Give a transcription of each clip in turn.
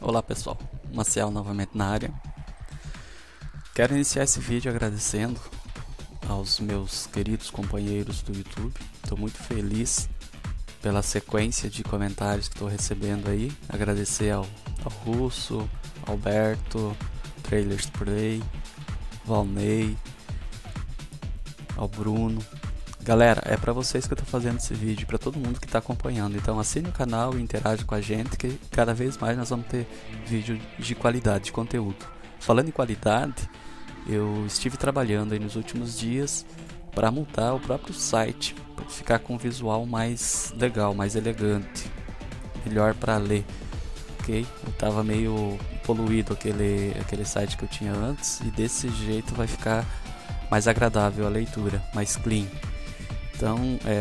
Olá pessoal, Maciel novamente na área. Quero iniciar esse vídeo agradecendo aos meus queridos companheiros do YouTube. Estou muito feliz pela sequência de comentários que estou recebendo aí. Agradecer ao Russo, Alberto, Trailers Play, Valnei, ao Bruno. Galera, é para vocês que eu estou fazendo esse vídeo, para todo mundo que está acompanhando. Então assine o canal e interage com a gente, que cada vez mais nós vamos ter vídeo de qualidade, de conteúdo. Falando em qualidade, eu estive trabalhando aí nos últimos dias para mudar o próprio site, para ficar com um visual mais legal, mais elegante, melhor para ler, ok? Eu estava meio poluído aquele site que eu tinha antes, e desse jeito vai ficar mais agradável a leitura, mais clean. Então,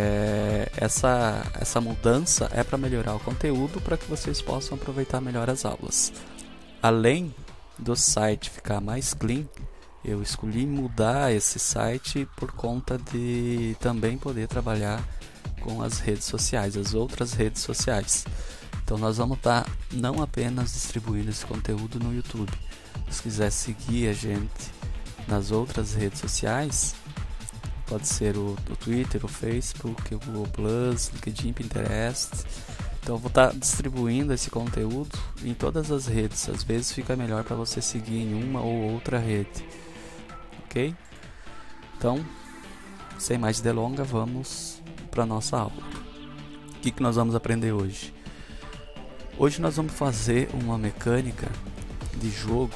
essa mudança é para melhorar o conteúdo, para que vocês possam aproveitar melhor as aulas. Além do site ficar mais clean, eu escolhi mudar esse site por conta de também poder trabalhar com as redes sociais, as outras redes sociais. Então nós vamos estar não apenas distribuindo esse conteúdo no YouTube. Se quiser seguir a gente nas outras redes sociais, pode ser o Twitter, o Facebook, o Google+, LinkedIn, Pinterest. Então eu vou estar distribuindo esse conteúdo em todas as redes. Às vezes fica melhor para você seguir em uma ou outra rede. Ok? Então, sem mais delongas, vamos para a nossa aula. O que nós vamos aprender hoje? Hoje nós vamos fazer uma mecânica de jogo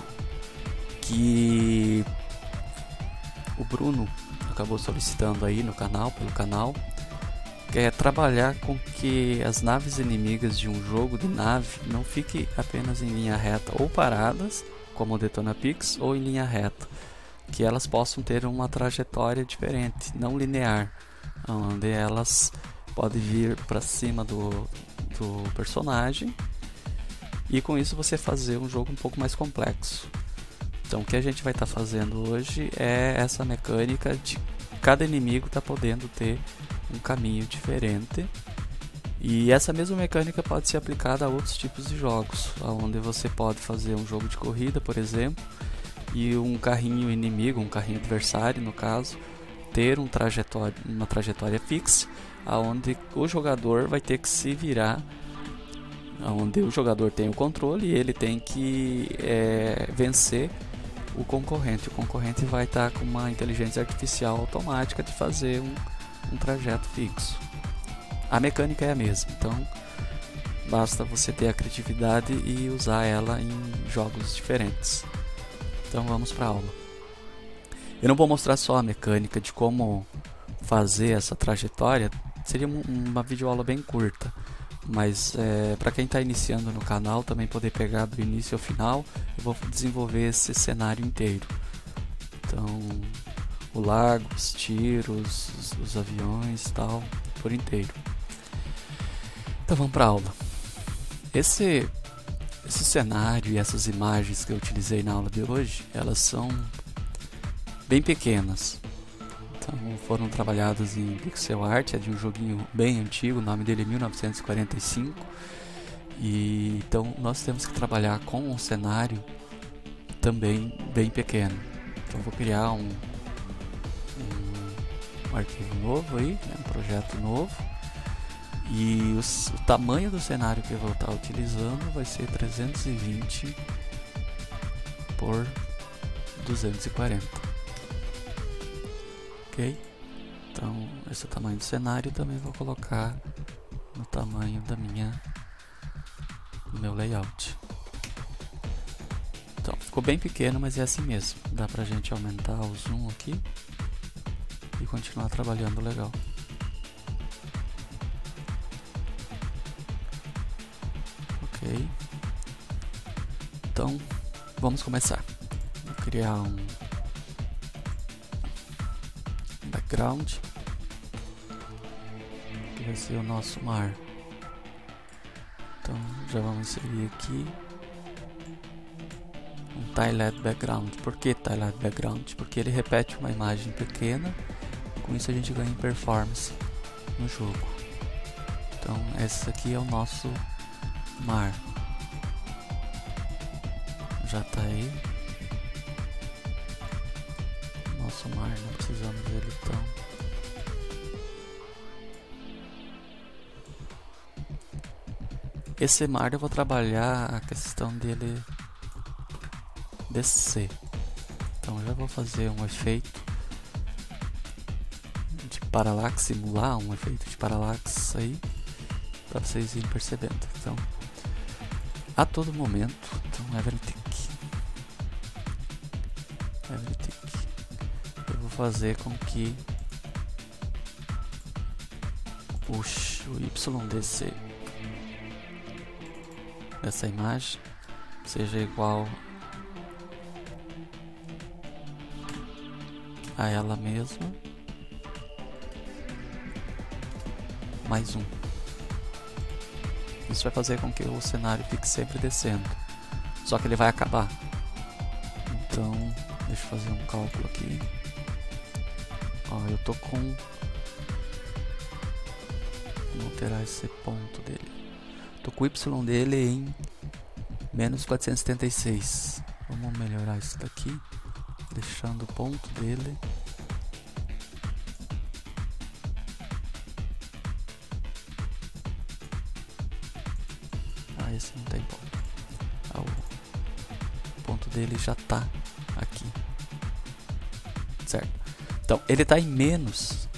que o Bruno acabou solicitando aí no canal, pelo canal, que é trabalhar com que as naves inimigas de um jogo de nave não fiquem apenas em linha reta ou paradas, como o Detona Pix, ou em linha reta, que elas possam ter uma trajetória diferente, não linear, onde elas podem vir para cima do personagem, e com isso você fazer um jogo um pouco mais complexo. Então o que a gente vai estar fazendo hoje é essa mecânica de cada inimigo tá podendo ter um caminho diferente, e essa mesma mecânica pode ser aplicada a outros tipos de jogos, onde você pode fazer um jogo de corrida, por exemplo, e um carrinho inimigo, um carrinho adversário no caso, ter uma trajetória fixa, onde o jogador vai ter que se virar, onde o jogador tem o controle e ele tem que vencer o concorrente. O concorrente vai estar com uma inteligência artificial automática de fazer um trajeto fixo. A mecânica é a mesma, então basta você ter a criatividade e usar ela em jogos diferentes. Então vamos para a aula. Eu não vou mostrar só a mecânica de como fazer essa trajetória, seria uma videoaula bem curta, mas para quem está iniciando no canal também poder pegar do início ao final, eu vou desenvolver esse cenário inteiro. Então o lago, os tiros, os aviões e tal, por inteiro. Então vamos para a aula. Esse cenário e essas imagens que eu utilizei na aula de hoje, elas são bem pequenas. Então foram trabalhadas em pixel art, é de um joguinho bem antigo, o nome dele é 1945. E então nós temos que trabalhar com um cenário também bem pequeno. Então vou criar um arquivo novo aí, né, um projeto novo. E o tamanho do cenário que eu vou estar utilizando vai ser 320 por 240. Ok? Então esse é o tamanho do cenário, também vou colocar no tamanho do meu layout. Então ficou bem pequeno, mas é assim mesmo. Dá pra gente aumentar o zoom aqui e continuar trabalhando legal. Ok. Então vamos começar. Vou criar um background, que vai ser o nosso mar. Então já vamos inserir aqui um tiled background. Por que tiled background? Porque ele repete uma imagem pequena, com isso a gente ganha performance no jogo. Então esse aqui é o nosso mar. já tá aí. Nosso mar, não precisamos dele tão. Esse mar eu vou trabalhar a questão dele descer. Então já vou fazer um efeito de paralaxe, simular um efeito de paralaxe aí, para vocês irem percebendo. Então, a todo momento, então everything, eu vou fazer com que o YDC dessa imagem seja igual a ela mesma mais 1. Isso vai fazer com que o cenário fique sempre descendo, só que ele vai acabar. Então deixa eu fazer um cálculo aqui. Ó, eu tô com, vou alterar esse ponto dele. Tô com o Y dele em menos 476. Vamos melhorar isso daqui, deixando o ponto dele esse não tem ponto. O ponto dele já tá aqui, certo? Então ele tá em menos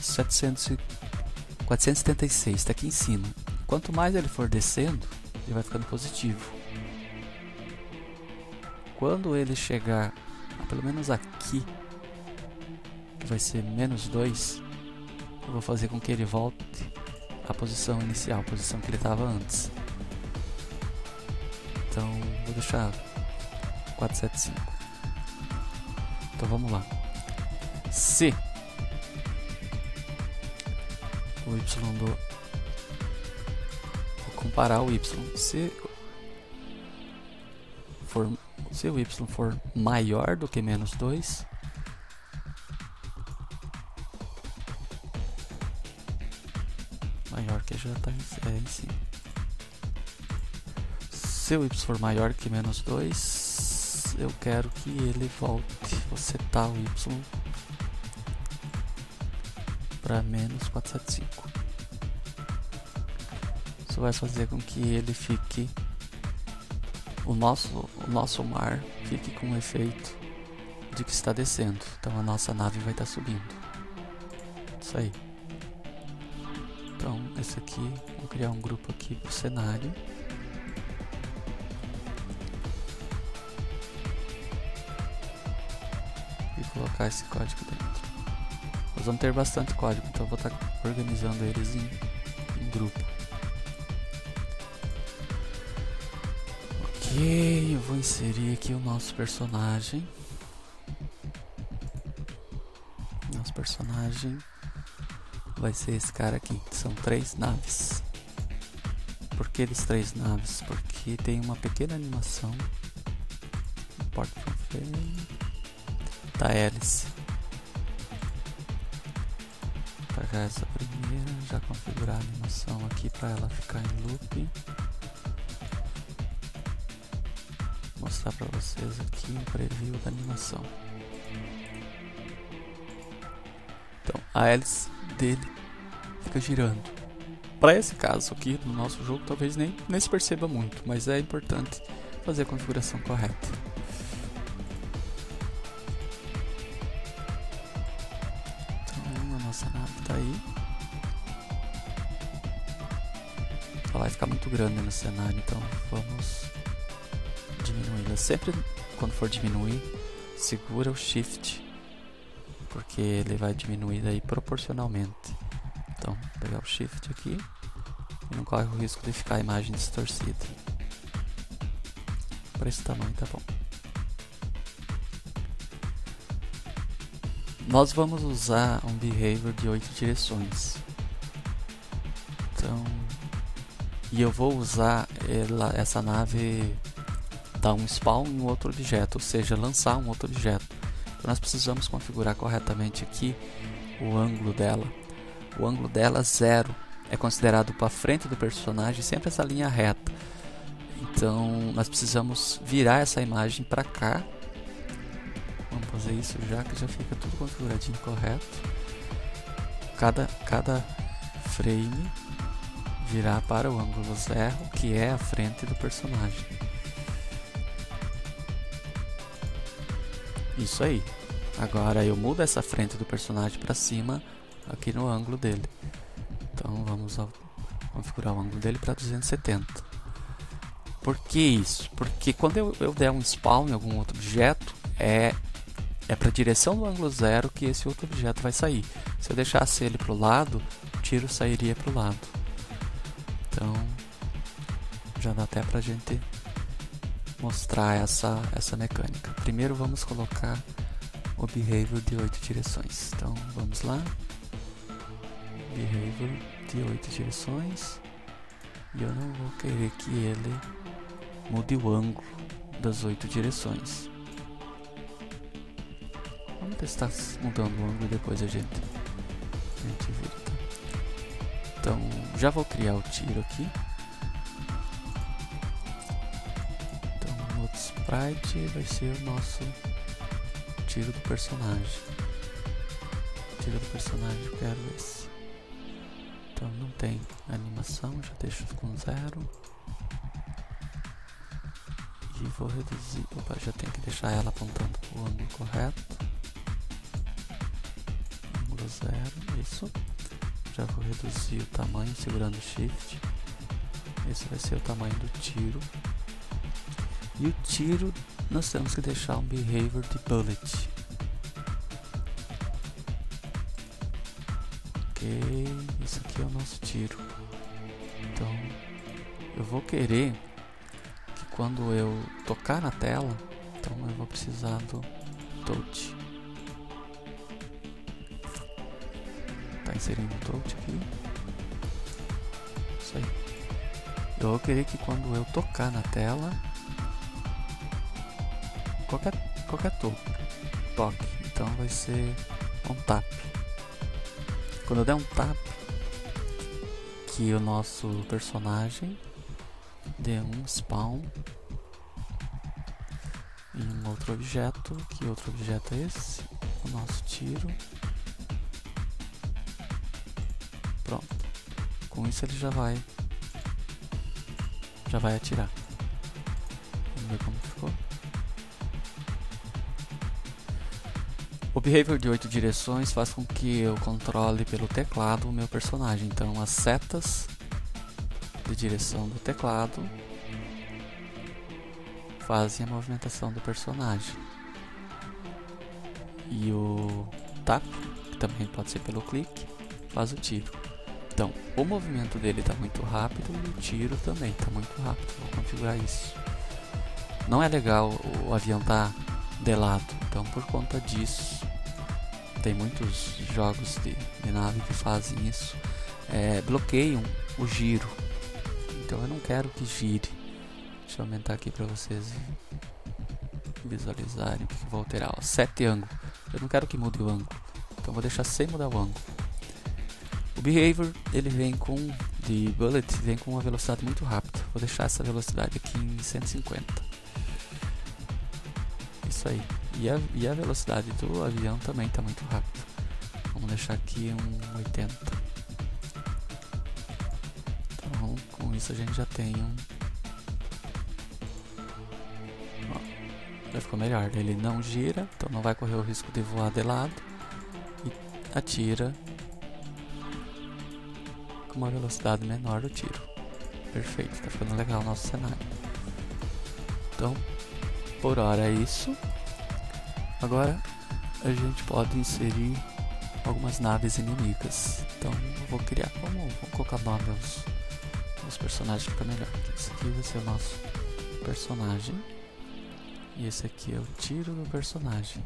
476, tá aqui em cima. Quanto mais ele for descendo, ele vai ficando positivo. Quando ele chegar a pelo menos aqui, que vai ser menos 2, eu vou fazer com que ele volte à posição inicial, a posição que ele estava antes. Então vou deixar 475. Então vamos lá. Se o Y do... Vou comparar o Y. Se o Y for maior do que menos 2, maior que já está em cima. Se o Y for maior que menos 2, eu quero que ele volte. Vou setar o Y para menos 475. Isso vai fazer com que ele fique, o nosso mar fique com o efeito de que está descendo. Então a nossa nave vai estar subindo. Isso aí. Então esse aqui, vou criar um grupo aqui para o cenário. E colocar esse código dentro. Nós vamos ter bastante código, então eu vou estar organizando eles em grupo. Ok, eu vou inserir aqui o nosso personagem. Nosso personagem vai ser esse cara aqui. São 3 naves. Por que eles 3 naves? Porque tem uma pequena animação. Import from frame da hélice. Vou pegar essa primeira, já configurar a animação aqui para ela ficar em loop. Mostrar para vocês aqui um preview da animação. Então a hélice dele fica girando. Para esse caso aqui no nosso jogo talvez nem se perceba muito, mas é importante fazer a configuração correta. Então a nossa nave está aí. Ela vai ficar muito grande no cenário, então vamos diminuí-la. Sempre quando for diminuir, segura o Shift, porque ele vai diminuir daí proporcionalmente. Então, vou pegar o Shift aqui e não corre o risco de ficar a imagem distorcida. Para esse tamanho tá bom. Nós vamos usar um behavior de 8 direções. Então, e eu vou usar essa nave dar um spawn em outro objeto, ou seja, lançar um outro objeto. Então nós precisamos configurar corretamente aqui o ângulo dela. O ângulo dela 0 é considerado para frente do personagem, sempre essa linha reta. Então nós precisamos virar essa imagem para cá. Vamos fazer isso já, que já fica tudo configuradinho correto. Cada frame virar para o ângulo 0, que é a frente do personagem. Isso aí. Agora eu mudo essa frente do personagem para cima aqui no ângulo dele. Então vamos configurar o ângulo dele para 270. Por que isso? Porque quando eu der um spawn em algum outro objeto, é para a direção do ângulo 0 que esse outro objeto vai sair. Se eu deixasse ele para o lado, o tiro sairia para o lado. Então já dá até para a gente mostrar essa mecânica. Primeiro vamos colocar o behavior de 8 direções. Então vamos lá, behavior de 8 direções, e eu não vou querer que ele mude o ângulo das 8 direções. Vamos testar mudando o ângulo e depois a gente vira. Tá? Então já vou criar o tiro aqui. Então o outro sprite vai ser o nosso tiro do personagem. O tiro do personagem eu quero esse. Então não tem animação, já deixo com 0. E vou reduzir. Opa, já tenho que deixar ela apontando para o ângulo correto. Ângulo 0, isso. Já vou reduzir o tamanho segurando o Shift. Esse vai ser o tamanho do tiro. E o tiro nós temos que deixar um behavior de bullet. Ok, isso aqui é o nosso tiro. Então eu vou querer que quando eu tocar na tela, então eu vou precisar do touch. Tá inserindo o touch aqui. Isso aí. Eu vou querer que quando eu tocar na tela, qualquer toque, então vai ser um tap. Quando eu der um tap, que o nosso personagem dê um spawn em um outro objeto. Que outro objeto é esse? O nosso tiro. Pronto. Com isso ele já vai atirar. Vamos ver como ficou. O behavior de 8 direções faz com que eu controle pelo teclado o meu personagem. Então as setas de direção do teclado fazem a movimentação do personagem. E o tap, que também pode ser pelo clique, faz o tiro. Então o movimento dele está muito rápido e o tiro também está muito rápido. Vou configurar isso. Não é legal o avião estar de lado, então por conta disso tem muitos jogos de nave que fazem isso, bloqueiam o giro. Então eu não quero que gire. Deixa eu aumentar aqui para vocês visualizarem o que eu vou alterar. Ó, 7 ângulo, eu não quero que mude o ângulo, então vou deixar sem mudar o ângulo. O behavior ele vem de bullet, vem com uma velocidade muito rápida. Vou deixar essa velocidade aqui em 150. Isso aí. E a velocidade do avião também está muito rápida. Vamos deixar aqui um 80. Então com isso a gente já tem já ficou melhor. Ele não gira, então não vai correr o risco de voar de lado. E atira com uma velocidade menor do tiro. Perfeito, está ficando legal o nosso cenário. Então por hora é isso. Agora a gente pode inserir algumas naves inimigas. Então eu vou criar, vamos colocar nome aos personagens, fica melhor. Esse aqui vai ser o nosso personagem. E esse aqui é o tiro do personagem.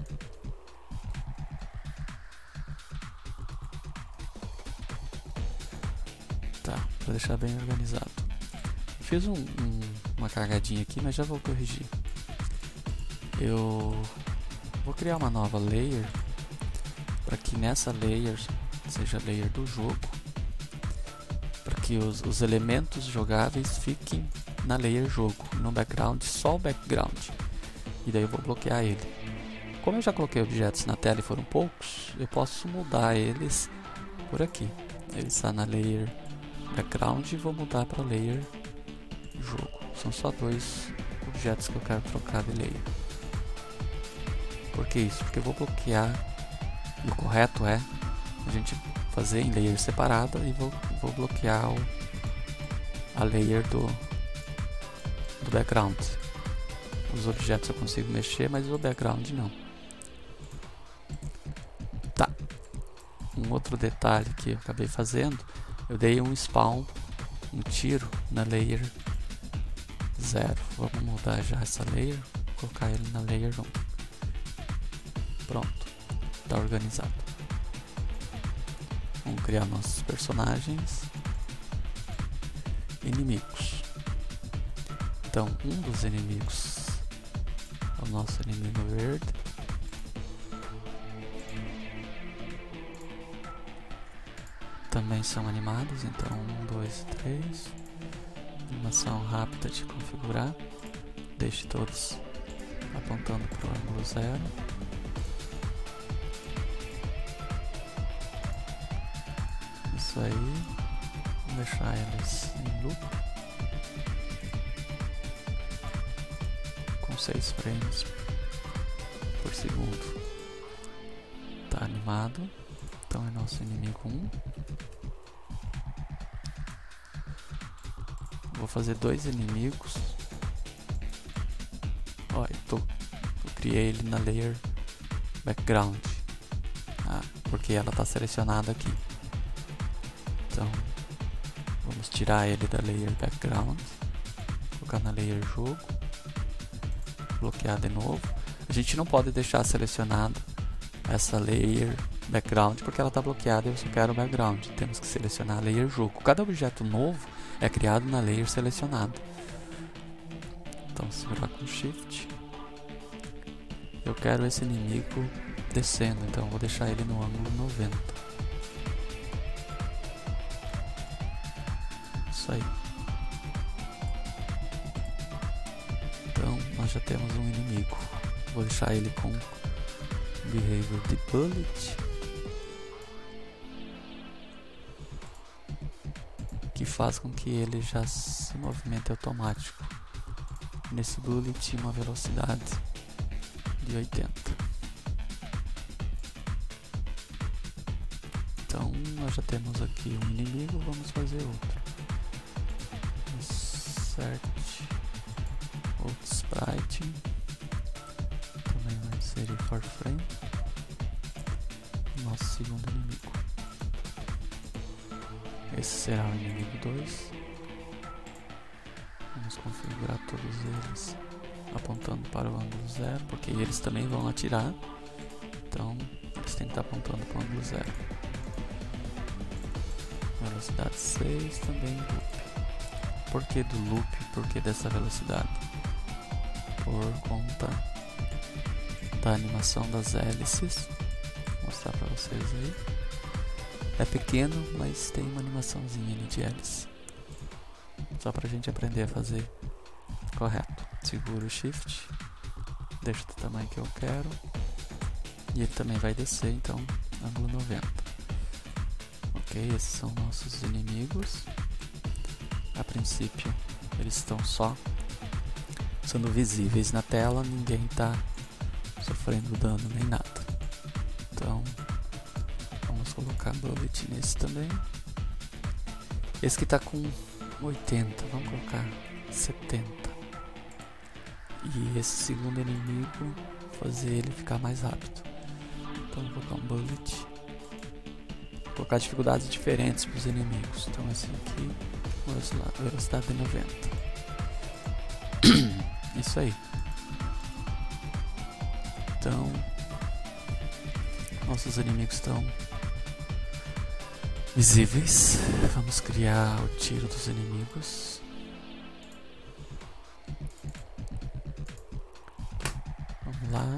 Tá, para deixar bem organizado. Fiz uma cagadinha aqui, mas já vou corrigir. Eu vou criar uma nova layer para que nessa layer seja a layer do jogo, para que os elementos jogáveis fiquem na layer jogo, no background, só o background. E daí eu vou bloquear ele. Como eu já coloquei objetos na tela e foram poucos, eu posso mudar eles por aqui. Ele está na layer background e vou mudar para layer jogo. São só 2 objetos que eu quero trocar de layer. Por que isso? Porque eu vou bloquear, e o correto é a gente fazer em layer separada e vou bloquear a layer do background. Os objetos eu consigo mexer, mas o background não. Tá. Um outro detalhe que eu acabei fazendo, eu dei um spawn, um tiro na layer 0. Vamos mudar já essa layer, colocar ele na layer 1. Pronto, está organizado. Vamos criar nossos personagens. Inimigos. Então, um dos inimigos é o nosso inimigo verde. Também são animados, então 1, 2 e 3. Animação rápida de configurar. Deixe todos apontando para o ângulo 0. Isso aí. Vou deixar eles em loop com 6 frames por segundo. Tá animado. Então é nosso inimigo 1. Vou fazer 2 inimigos. Ó, eu criei ele na layer background. Porque ela está selecionada aqui. Então vamos tirar ele da layer background, colocar na layer jogo, bloquear de novo. A gente não pode deixar selecionado essa layer background porque ela está bloqueada e eu só quero o background. Temos que selecionar a layer jogo. Cada objeto novo é criado na layer selecionada. Então segurar com Shift. Eu quero esse inimigo descendo, então eu vou deixar ele no ângulo 90. Isso aí. Então nós já temos um inimigo. Vou deixar ele com Behavior de Bullet, que faz com que ele já se movimente automático. Nesse bullet uma velocidade de 80. Então nós já temos aqui um inimigo, vamos fazer outro. Insert outro sprite, também vai inserir for frame, nosso segundo inimigo. Esse será o inimigo 2. Vamos configurar todos eles apontando para o ângulo 0, porque eles também vão atirar, então eles têm que estar apontando para o ângulo 0. Velocidade 6, também loop. Por que do loop? Por que dessa velocidade? Por conta da animação das hélices. Vou mostrar para vocês aí. É pequeno, mas tem uma animaçãozinha ali de hélice. Só pra gente aprender a fazer correto. Seguro o Shift, deixo do tamanho que eu quero e ele também vai descer, então ângulo 90. Ok, esses são nossos inimigos. A princípio eles estão só sendo visíveis na tela, ninguém está sofrendo dano nem nada. Então vamos colocar bullet nesse também. Esse que está com 80, vamos colocar 70. E esse segundo inimigo, fazer ele ficar mais rápido. Então vou colocar um bullet. Vou colocar dificuldades diferentes para os inimigos. Então esse aqui, velocidade de 90. Isso aí. Então nossos inimigos estão visíveis. Vamos criar o tiro dos inimigos. Vamos lá.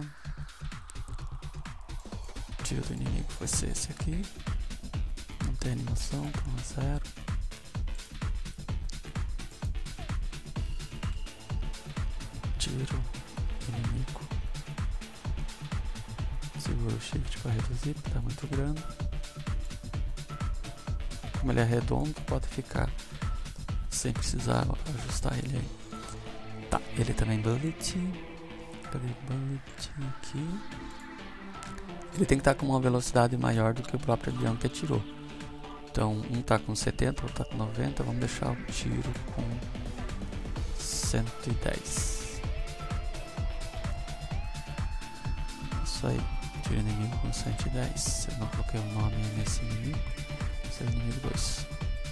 O tiro do inimigo vai ser esse aqui. Não tem animação, então é 0. tiro inimigo. Segura o shift para reduzir, porque está muito grande. Como ele é redondo, pode ficar sem precisar ajustar ele aí. Tá, ele também bullet. Cadê o bullet aqui? Ele tem que estar com uma velocidade maior do que o próprio avião que atirou. Então, um está com 70, outro está com 90. Vamos deixar o tiro com 110. Isso aí, tiro inimigo com 110. Eu não coloquei o nome nesse inimigo. Esse é o inimigo 2.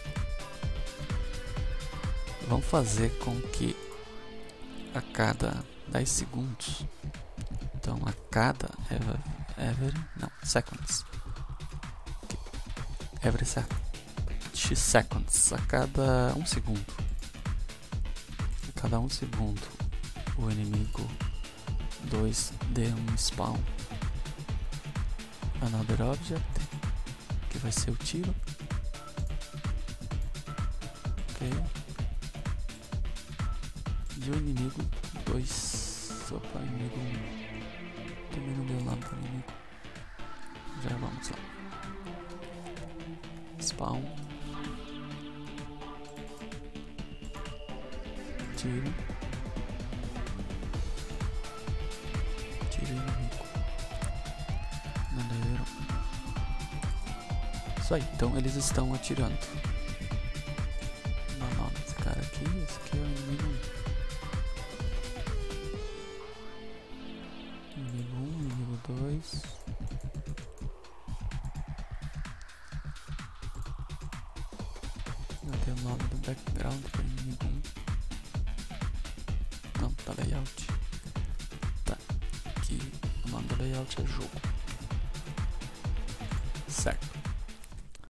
Vamos fazer com que a cada 10 segundos, então a cada every seconds, a cada 1 segundo, o inimigo 2 dê um spawn another object, que vai ser o tiro. Ok. E o inimigo 2, opa, inimigo 1, também não deu nada para o inimigo. Já vamos lá. Spawn, tiro inimigo, maneiro. Isso aí, então eles estão atirando. Não, não, esse cara aqui, esse aqui é o inimigo 1. Inimigo 1, inimigo 2. Não tem o nome do background para inimigo 1. Não, tá layout. Tá, aqui o nome do layout é jogo. Certo.